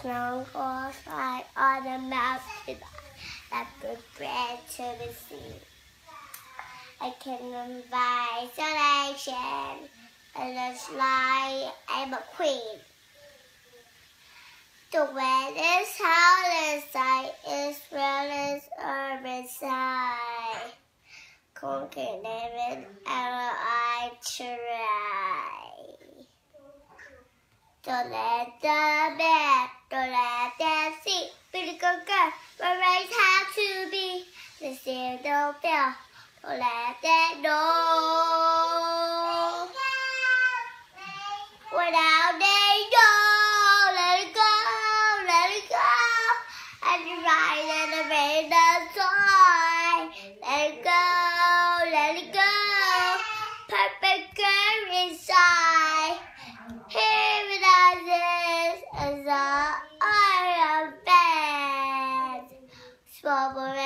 snow falls right on the mountain that prepared to the sea. I can invite isolation and it's like I'm a queen. The wind is howling inside, Israel is urban side. Conquer David, I try. Don't let the bed, don't let them see. Beautiful girl, we're right how to be. The still don't feel, don't let them know. Without they know, let it go, let it go. And you ride in the rain and soil. Let it go, let it go. Perfect girl inside. Here it is, as I am bad. Small